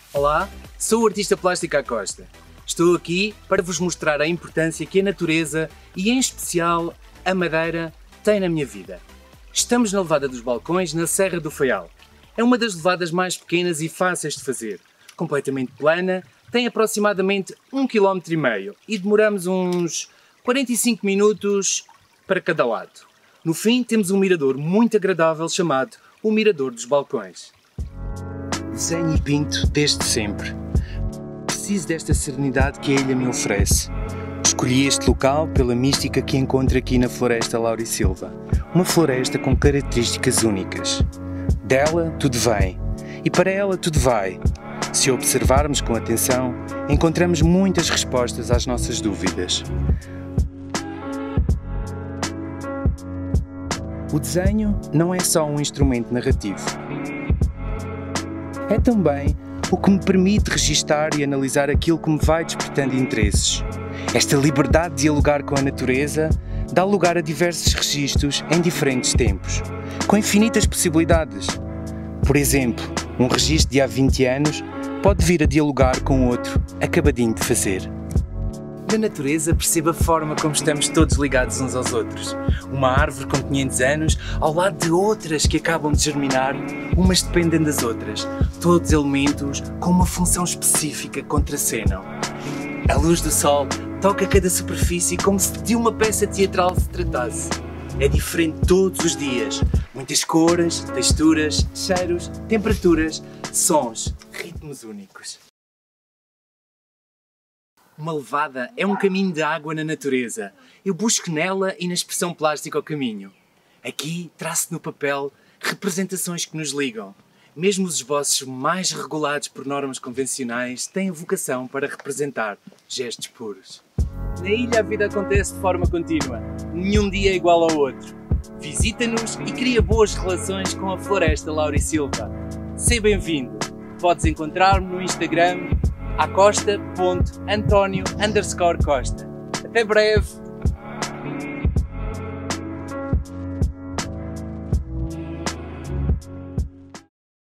Olá, sou o artista plástico Acosta. Estou aqui para vos mostrar a importância que a natureza e, em especial, a madeira tem na minha vida. Estamos na Levada dos Balcões, na Serra do Faial. É uma das levadas mais pequenas e fáceis de fazer. Completamente plana, tem aproximadamente 1,5 km e demoramos uns 45 minutos para cada lado. No fim, temos um mirador muito agradável chamado o Mirador dos Balcões. Desenho e pinto desde sempre. Preciso desta serenidade que a ilha me oferece. Escolhi este local pela mística que encontro aqui na Floresta Laurisilva. Uma floresta com características únicas. Dela tudo vem e para ela tudo vai. Se observarmos com atenção, encontramos muitas respostas às nossas dúvidas. O desenho não é só um instrumento narrativo. É também o que me permite registar e analisar aquilo que me vai despertando interesses. Esta liberdade de dialogar com a natureza dá lugar a diversos registros em diferentes tempos, com infinitas possibilidades. Por exemplo, um registro de há 20 anos pode vir a dialogar com outro acabadinho de fazer. Na natureza percebo a forma como estamos todos ligados uns aos outros. Uma árvore com 500 anos ao lado de outras que acabam de germinar, umas dependem das outras. Todos elementos com uma função específica contracenam. A luz do sol toca cada superfície como se de uma peça teatral se tratasse. É diferente todos os dias. Muitas cores, texturas, cheiros, temperaturas, sons, ritmos únicos. Uma levada é um caminho de água na natureza. Eu busco nela e na expressão plástica ao caminho. Aqui traço no papel representações que nos ligam. Mesmo os esboços mais regulados por normas convencionais têm vocação para representar gestos puros. Na ilha a vida acontece de forma contínua. Nenhum dia é igual ao outro. Visita-nos e cria boas relações com a Floresta Laurisilva. Seja bem-vindo. Podes encontrar-me no Instagram acosta.antonio_costa. Até breve!